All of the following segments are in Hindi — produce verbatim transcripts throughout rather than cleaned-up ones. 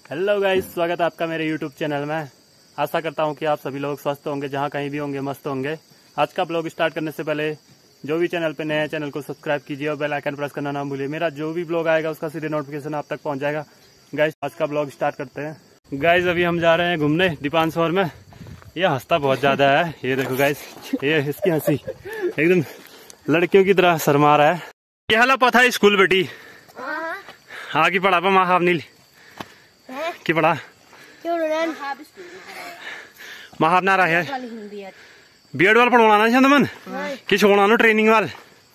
हेलो गाइस, स्वागत है आपका मेरे यूट्यूब चैनल में। आशा करता हूं कि आप सभी लोग स्वस्थ होंगे, जहां कहीं भी होंगे मस्त होंगे। आज का ब्लॉग स्टार्ट करने से पहले जो भी चैनल पे नए हैं चैनल को सब्सक्राइब कीजिए और बेल आइकन प्रेस करना ना भूलिए। मेरा जो भी ब्लॉग आएगा उसका सीधे नोटिफिकेशन आप तक पहुंच जाएगा। गाइस आज का ब्लॉग स्टार्ट करते हैं। गाइस अभी हम जा रहे हैं घूमने दीपानसौर में। ये हंसता बहुत ज्यादा है, ये देखो गाइस, ये इसकी हंसी एकदम लड़कियों की तरह शर्मा रहा है। ये हाला पता स्कूल बेटी आगे पढ़ा पा माँ नील की पढ़ा महाब ना रहा है बीएड वाल पढ़वाना ना चंद मन कि छोड़ना नो ट्रेनिंग वाल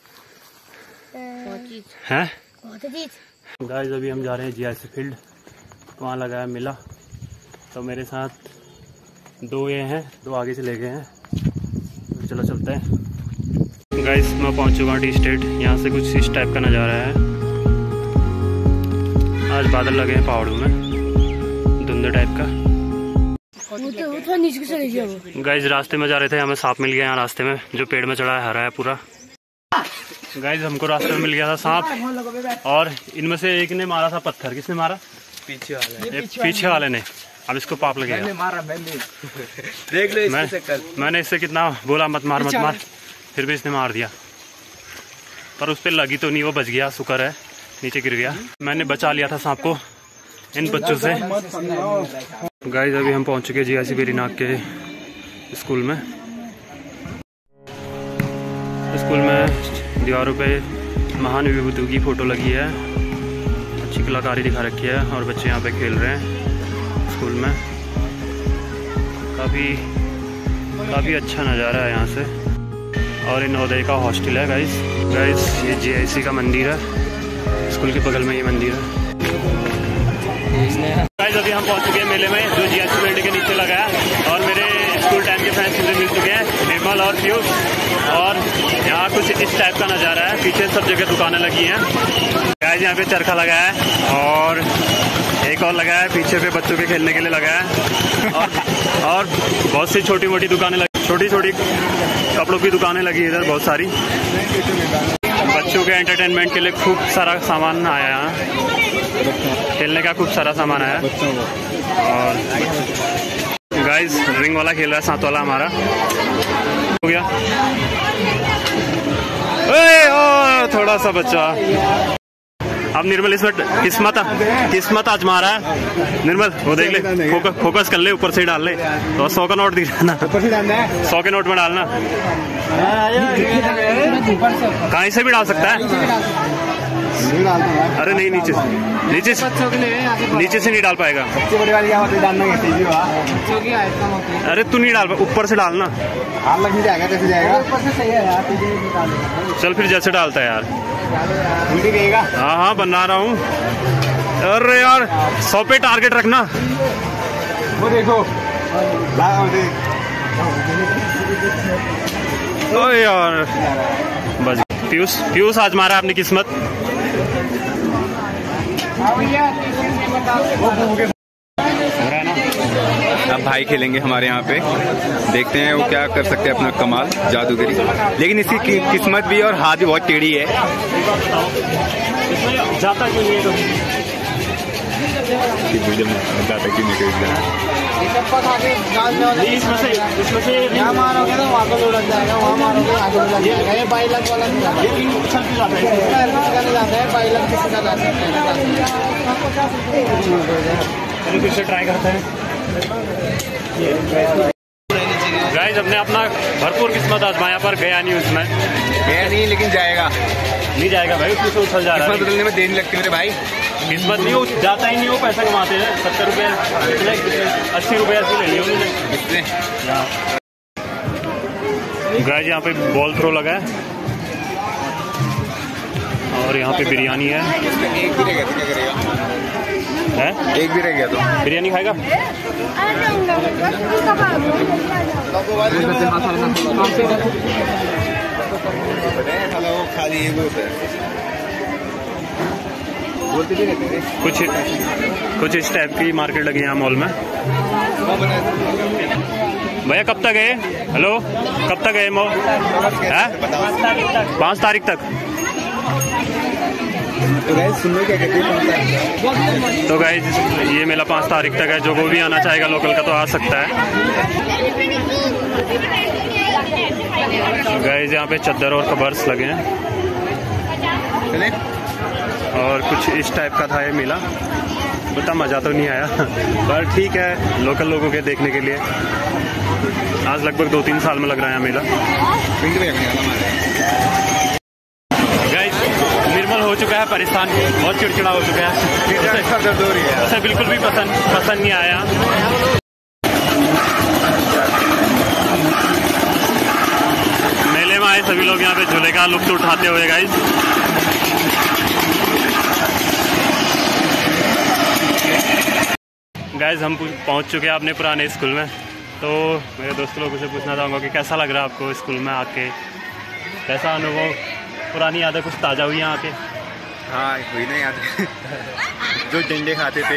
है। गाइस अभी हम जा रहे हैं जीआईसी फील्ड, वहाँ लगा है मेला। तो मेरे साथ दो ये हैं, दो आगे से ले गए हैं। चलो चलते हैं। गाइस मैं पहुंच चुका हूँ टी स्टेट। यहाँ से कुछ इस टाइप का नज़ारा है। आज बादल लगे हैं पहाड़ों में, धुंध टाइप का। गाइस रास्ते में जा रहे थे, हमें सांप मिल गया यहाँ रास्ते में, जो पेड़ में चढ़ा है, हरा है पूरा। गाइस हमको रास्ते में मिल गया था सांप, और इनमें से एक ने मारा था पत्थर। किसने मारा? पीछे वाले पीछे वाले ने। अब इसको पाप लगेगा। मैंने मारा, मैंने देख ले मैं, मैंने इससे कितना बोला मत मार मत मार, फिर भी इसने मार दिया। पर उस पर लगी तो नहीं, वो बच गया, शुक्र है, नीचे गिर गया। मैंने बचा लिया था सांप को इन बच्चों से। गाइस अभी हम पहुंच चुके जीआईसी बेरीनाग के स्कूल में। स्कूल में दीवारों पे महान विभूतियों की फोटो लगी है, अच्छी कलाकारी दिखा रखी है, और बच्चे यहाँ पे खेल रहे हैं स्कूल में। काफ़ी काफ़ी अच्छा नज़ारा है यहाँ से। और ये नवोदय का हॉस्टल है। गाइस गाइस ये जीआईसी का मंदिर है, स्कूल के बगल में ये मंदिर है। गाइस अभी हम पहुंच चुके हैं मेले में, जो जीआईसी फील्ड के नीचे लगा है। और मेरे स्कूल टाइम के फ्रेंड्स मुझे मिल चुके हैं, निर्मल और पीयूष। और यहाँ कुछ इस टाइप का नज़ारा है। पीछे सब जगह दुकानें लगी हैं। गाइस यहाँ पे चरखा लगा है, और एक और लगा है पीछे पे, बच्चों के खेलने के लिए लगा है। और और बहुत सी छोटी मोटी दुकानें लगी, छोटी छोटी कपड़ों की दुकानें लगी इधर बहुत सारी। बच्चों के एंटरटेनमेंट के लिए खूब सारा सामान आया यहाँ, खेलने का खूब सारा सामान आया। और गाइस रिंग वाला खेल रहा है, सात वाला हमारा हो गया। ए, ओ, थोड़ा सा बच्चा। अब निर्मल इसमें किस्मत किस्मत आजमा रहा है। निर्मल वो देख ले, फोकस फोकस कर ले, ऊपर से डाल ले। तो सौ का नोट दिख रहा ना, सौ के नोट में डालना। कहीं से भी डाल सकता है। अरे नहीं, नीचे नीचे नीचे से नहीं डाल पाएगा। अरे तू नहीं डाल पाएगा, ऊपर से डालना। चल फिर जैसे डालता है यार। हाँ हाँ बना रहा हूँ। अरे यार सौ पे टारगेट रखना। वो देखो ओ यार बस। पीयूष पीयूष आज मारा अपनी किस्मत। अब भाई खेलेंगे हमारे यहाँ पे, देखते हैं वो क्या कर सकते हैं अपना कमाल जादूगरी। लेकिन इसकी कि, किस्मत भी और हाथ भी बहुत टेढ़ी है। जाता क्यों नहीं है? इसमें से इसमें से यहाँ मारोगे तो वहाँ को लग जाएगा, वहाँ मारोगे आगे लग जाएगा। ये बाई लग वाला नहीं जाता है, बाई लग किसी का जाता है। फिर से ट्राई करते हैं। गाइस हमने अपना भरपूर किस्मत आजमाया, पर गया नहीं, उसमें गया नहीं, लेकिन जाएगा नहीं जाएगा भाई, उसमें से उछल जा रहा है। किस्मत बदलने में देर नहीं लगती मेरे भाई। किस्मत नहीं, वो जाता ही नहीं, वो पैसा कमाते हैं। सत्तर रुपये अस्सी रुपये ऐसे ले लिए उन्होंने। गाइस यहाँ पे बॉल थ्रो लगा है, और यहाँ पे बिरयानी है। एक भी रह गया तो क्या करेगा? है एक भी रह गया तो बिरयानी खाएगा। खाली कुछ कुछ इस टाइप की मार्केट लगी है यहाँ मॉल में। भैया कब तक है? हेलो कब तक है मॉल? पाँच तारीख तक। तो गाइस सुन लो क्या कहते हैं। तो गाइस ये मेला पाँच तारीख तक है, जो वो भी आना चाहेगा लोकल का तो आ सकता है। गाइस यहाँ पे चद्दर और कबर्स लगे हैं और कुछ इस टाइप का था ये मेला। उतना मज़ा तो नहीं आया पर ठीक है, लोकल लोगों के देखने के लिए। आज लगभग दो तीन साल में लग रहा है मेला। गाइस निर्मल हो चुका है परेशान, बहुत चिड़चिड़ा हो चुका है, उसे बिल्कुल भी पसंद पसंद नहीं आया। मेले में आए सभी लोग यहाँ पे झूले का लुत्फ उठाते हुए। गाइस गाइस हम पहुँच चुके हैं अपने पुराने स्कूल में। तो मेरे दोस्त लोगों से पूछना चाहूँगा कि कैसा लग रहा है आपको स्कूल में आके, कैसा अनुभव, पुरानी यादें कुछ ताज़ा हुई यहाँ आके? हाँ हुई ना याद जो डंडे खाते थे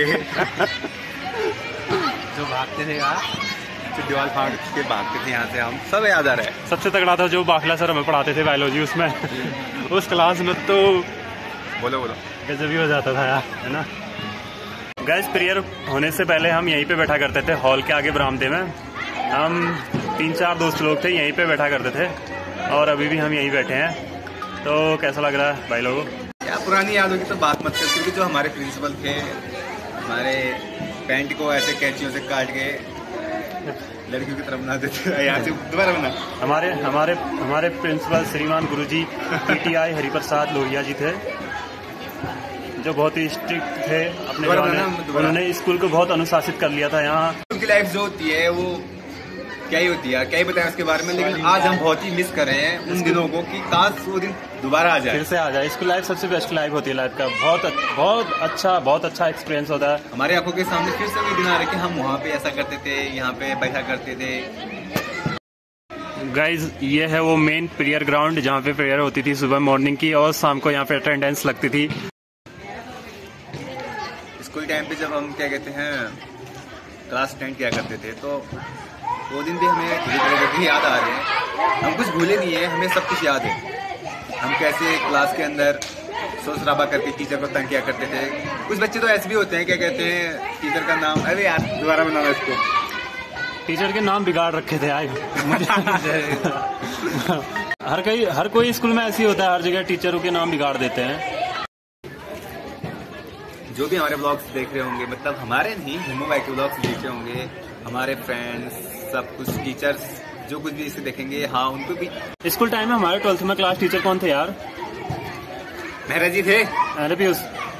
जो भागते थे यार, जो दीवार फाड़ के भागते थे यहाँ से, हम सब याद आ रहा है। सबसे तगड़ा था जो बाखला सर हमें पढ़ाते थे बायोलॉजी, उसमें उस क्लास में तो बोलो बोलो गजब ही हो जाता था यार, है ना। गाइस प्रेयर होने से पहले हम यहीं पे बैठा करते थे हॉल के आगे बरामदे में। हम तीन चार दोस्त लोग थे, यहीं पे बैठा करते थे और अभी भी हम यहीं बैठे हैं। तो कैसा लग रहा है भाई लोगों? क्या पुरानी यादों की तो बात मत कर, क्योंकि जो हमारे प्रिंसिपल थे हमारे पैंट को ऐसे कैंचियों से काट के लड़कियों की तरफ बना देते, यहाँ से दोबारा बना। हमारे हमारे हमारे प्रिंसिपल श्रीमान गुरुजी पीटीआई हरिप्रसाद लोहिया जी थे, जो बहुत ही स्ट्रिक्ट थे अपने जमाने में। उन्होंने स्कूल को बहुत अनुशासित कर लिया था। यहाँ उनकी लाइफ जो होती है वो क्या ही होती है, क्या ही बताएं उसके बारे में, लेकिन आज हम बहुत ही मिस कर रहे हैं उन दिनों को कि काश वो दिन दोबारा आ जाए, फिर से आ जाए। स्कूल लाइफ सबसे बेस्ट लाइफ होती है लाइफ का, बहुत बहुत अच्छा बहुत अच्छा एक्सपीरियंस होता है। हमारे आंखों के सामने फिर से वही दिन आ रहे कि हम वहाँ पे ऐसा करते थे, यहाँ पे बैठा करते थे। गाइज ये है वो मेन प्रेयर ग्राउंड जहाँ पे प्रेयर होती थी सुबह मॉर्निंग की, और शाम को यहाँ पे अटेंडेंस लगती थी। स्कूल टाइम पे जब हम क्या कहते हैं क्लास टेन किया करते थे, तो वो दिन भी हमें धीरे धीरे धीरे याद आ रहे हैं। हम कुछ भूले नहीं है, हमें सब कुछ याद है। हम कैसे क्लास के अंदर शोर शराबा करके टीचर को तंग किया करते थे। कुछ बच्चे तो ऐसे भी होते हैं क्या कहते हैं टीचर का नाम, अरे यार दोबारा बनाना इसको, टीचर के नाम बिगाड़ रखे थे आज हर कई हर कोई स्कूल में ऐसी होता है, हर जगह टीचरों के नाम बिगाड़ देते हैं। जो भी हमारे ब्लॉग्स देख रहे होंगे, मतलब हमारे नहीं हिमू भाई के ब्लॉग्स देख रहे होंगे, हमारे फ्रेंड्स सब कुछ टीचर्स जो कुछ भी इसे देखेंगे, हाँ उनको भी। स्कूल टाइम में हमारे ट्वेल्थ में क्लास टीचर कौन थे यार? मेहरा जी थे। अरे पीयूष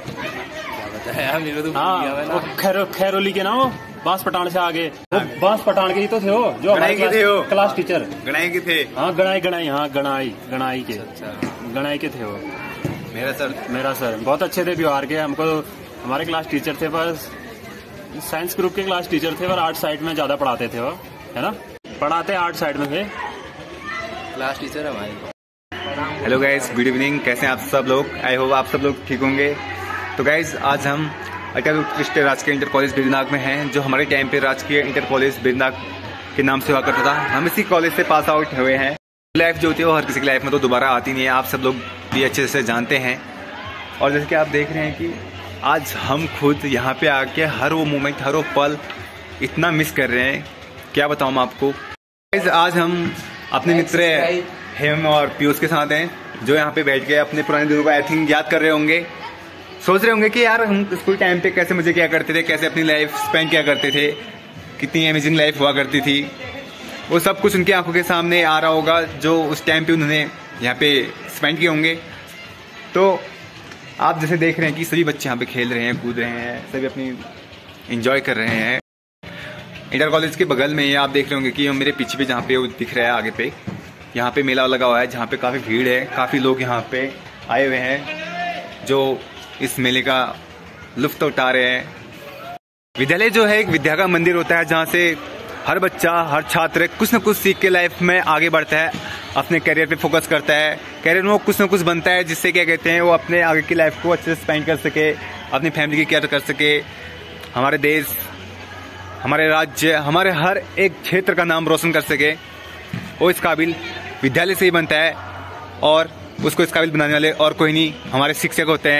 हाँ, खैर खैरोली के ना वो बांस पठान से आगे, वो बांस पठान के ही तो थे वो, जो गणाई के थे वो क्लास टीचर। गणाई के थे। हाँ गणाई गणाई हाँ गणाई गणाई के गणाई के थे वो। मेरा सर मेरा सर बहुत अच्छे थे व्यवहार के। हमको हमारे क्लास टीचर थे, पर साइंस ग्रुप के क्लास टीचर थे, पर आर्ट साइड में ज्यादा पढ़ाते थे वो, है ना। पढ़ाते आर्ट साइड में थे क्लास टीचर हमारे। हेलो गाइस, गुड इवनिंग, कैसे हैं आप सब लोग? आई होप आप सब लोग ठीक होंगे। तो गाइस आज हम अटल उत्कृष्ट राजकीय इंटर कॉलेज बिरनाग में हैं, जो हमारे टाइम पे राजकीय इंटर कॉलेज बिरनाग के नाम से हुआ करता था। हम इसी कॉलेज से पास आउट हुए हैं। लाइफ जो होती है वो हर किसी की लाइफ में तो दोबारा आती नहीं है, आप सब लोग भी अच्छे से जानते हैं। और जैसे कि आप देख रहे हैं कि आज हम खुद यहाँ पे आके हर वो मोमेंट हर वो पल इतना मिस कर रहे हैं, क्या बताऊँ मैं आपको। आज हम अपने मित्र हेम और पीयूष के साथ हैं, जो यहाँ पे बैठ के अपने पुराने दिनों को आई थिंक याद कर रहे होंगे। सोच रहे होंगे कि यार हम स्कूल टाइम पे कैसे मजे किया करते थे, कैसे अपनी लाइफ स्पेंड किया करते थे, कितनी अमेजिंग लाइफ हुआ करती थी। वो सब कुछ उनकी आंखों के सामने आ रहा होगा, जो उस टाइम पे उन्होंने यहाँ पे स्पेंड किए होंगे। तो आप जैसे देख रहे हैं कि सभी बच्चे यहाँ पे खेल रहे हैं, कूद रहे हैं, सभी अपनी एंजॉय कर रहे हैं। इंटर कॉलेज के बगल में ही आप देख रहे होंगे कि मेरे पीछे पे जहाँ पे वो दिख रहा है आगे पे, यहाँ पे मेला लगा हुआ है, जहाँ पे काफ़ी भीड़ है, काफ़ी लोग यहाँ पे आए हुए हैं जो इस मेले का लुत्फ उठा रहे हैं। विद्यालय जो है एक विद्या का मंदिर होता है, जहाँ से हर बच्चा हर छात्र कुछ न कुछ सीख के लाइफ में आगे बढ़ता है, अपने करियर पे फोकस करता है, करियर में वो कुछ न कुछ बनता है, जिससे क्या कहते हैं वो अपने आगे की लाइफ को अच्छे से स्पेंड कर सके, अपनी फैमिली की केयर कर सके, हमारे देश, हमारे राज्य, हमारे हर एक क्षेत्र का नाम रोशन कर सके। वो इस काबिल विद्यालय से ही बनता है, और उसको इस काबिल बनाने वाले और कोई नहीं हमारे शिक्षक होते हैं।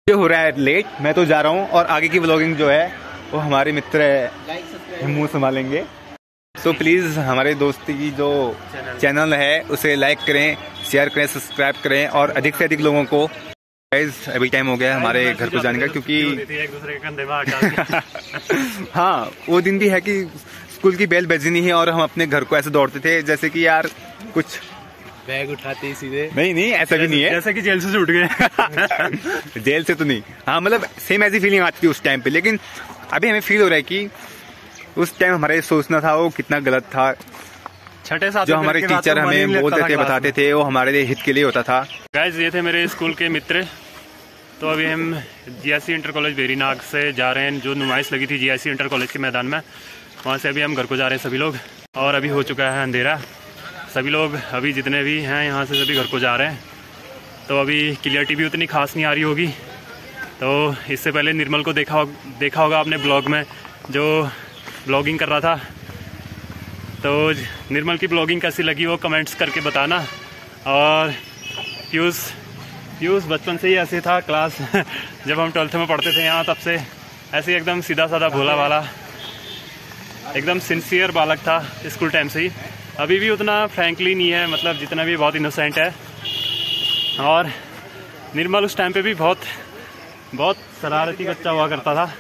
जो हो रहा है लेट, मैं तो जा रहा हूँ और आगे की व्लॉगिंग जो है वो हमारे मित्र मुँह संभालेंगे। तो प्लीज़ हमारे दोस्ती की जो चैनल है उसे लाइक करें, शेयर करें, सब्सक्राइब करें और अधिक से अधिक लोगों को। गाइस अभी टाइम हो गया हमारे घर को जाने का, क्योंकि एक दूसरे के कंधे में हाथ डाल के। हाँ वो दिन भी है कि स्कूल की बेल बजी नहीं है और हम अपने घर को ऐसे दौड़ते थे जैसे कि यार कुछ बैग उठाते ही सीधे। नहीं नहीं ऐसा भी नहीं है, जैसे कि जेल से छूट गए। जेल से तो नहीं, हाँ मतलब सेम ऐसी फीलिंग आती थी उस टाइम पे। लेकिन अभी हमें फील हो रहा है कि उस टाइम हमारे सोचना था वो कितना गलत था। छठे साथ जो हमारे टीचर हमें बोलते थे, बताते थे, वो हमारे लिए हित के लिए होता था। गाइस ये थे मेरे स्कूल के मित्र। तो अभी हम जीआईसी इंटर कॉलेज वेरीनाग से जा रहे हैं। जो नुमाइश लगी थी जीआईसी इंटर कॉलेज के मैदान में, वहाँ से अभी हम घर को जा रहे हैं सभी लोग। और अभी हो चुका है अंधेरा, सभी लोग अभी जितने भी हैं यहाँ से सभी घर को जा रहे हैं। तो अभी क्लियरिटी भी उतनी खास नहीं आ रही होगी। तो इससे पहले निर्मल को देखा देखा होगा आपने ब्लॉग में, जो ब्लॉगिंग कर रहा था। तो निर्मल की ब्लॉगिंग कैसी लगी वो कमेंट्स करके बताना। और पीयूष पीयूष बचपन से ही ऐसे था, क्लास जब हम ट्वेल्थ में पढ़ते थे यहाँ, तब से ऐसे एकदम सीधा साधा भोला वाला, एकदम सिंसियर बालक था स्कूल टाइम से ही। अभी भी उतना फ्रैंकली नहीं है, मतलब जितना भी बहुत इनोसेंट है। और निर्मल उस टाइम पे भी बहुत बहुत शरारती बच्चा हुआ करता था।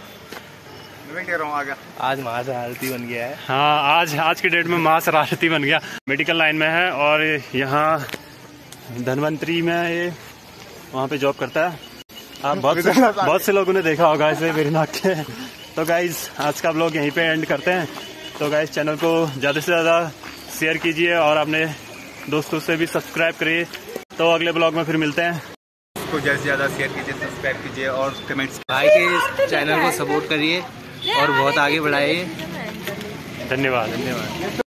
आज माँ शरारती बन गया है। हाँ आज आज के डेट में माँ शरारती बन गया। मेडिकल लाइन में है और यहाँ धनवंतरी में ये वहाँ पे जॉब करता है। आप बहुत से बहुत से लोगों ने देखा होगा इसे वेरीनाग के। तो गाइज आज का ब्लॉग यहीं पे एंड करते हैं। तो गाइज चैनल को ज़्यादा से ज़्यादा शेयर कीजिए और अपने दोस्तों से भी सब्सक्राइब करिए। तो अगले ब्लॉग में फिर मिलते हैं। इसको ज़्यादा से ज़्यादा शेयर कीजिए, सब्सक्राइब कीजिए और कमेंट्स। भाई के चैनल को सपोर्ट करिए और बहुत आगे बढ़ाइए। धन्यवाद धन्यवाद।